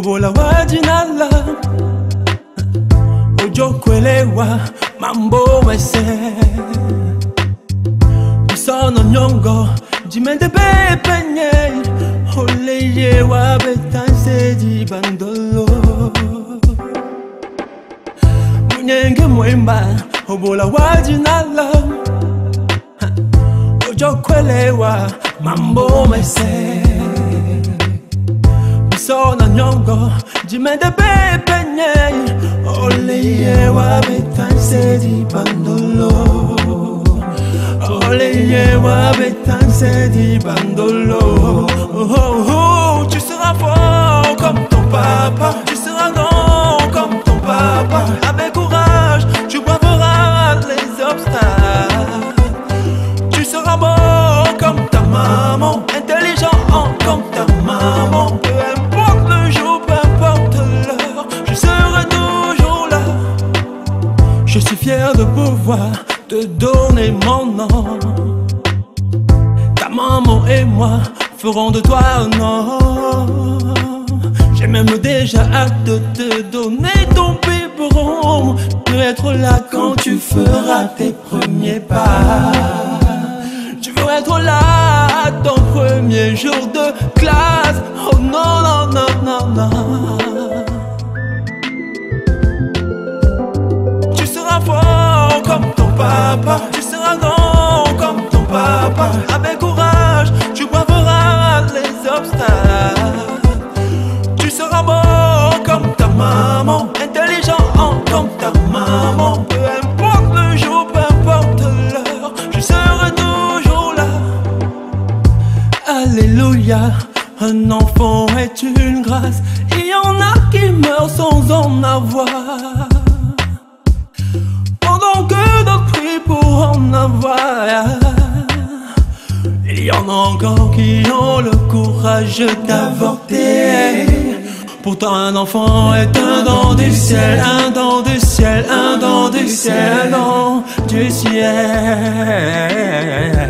Obola wajinala Ojo kwelewa mambo mese Bisono nyongo Jimende bepenye Oleye wa betanse di bandolo Munyenge mwemba Obola wajinala Ojo kwelewa mambo mese Bisono nyongo Jimende bepenye Oleye wa betanse di bandolo Oleye wa betanse di bandolo. Oh, oh, oh, tu seras fort comme ton papa, tu seras grand comme ton papa. Avec courage, tu braveras les obstacles. Tu seras beau comme ta maman, intelligent comme ta maman. Peu importe le jour, peu importe l'heure, je serai toujours là. Je suis fier de pouvoir te donner mon nom. Ta maman et moi ferons de toi un nom. J'ai même déjà hâte de te donner ton biberon, de être là quand tu feras tes premiers pas. Tu veux être là à ton premier jour de classe. Oh non, non, non, non, non. Tu seras fort comme ton papa, tu seras grand comme ton papa. Avec courage, tu braveras les obstacles. Tu seras beau comme ta maman, intelligent comme ta maman. Peu importe le jour, peu importe l'heure, je serai toujours là. Alléluia, un enfant est une grâce. Il y en a qui meurent sans en avoir, pendant que d'autres prient pour en avoir. Il y en a encore qui ont le courage d'avorter. Pourtant un enfant est un don du ciel, un don du ciel, un don du ciel, un don du ciel.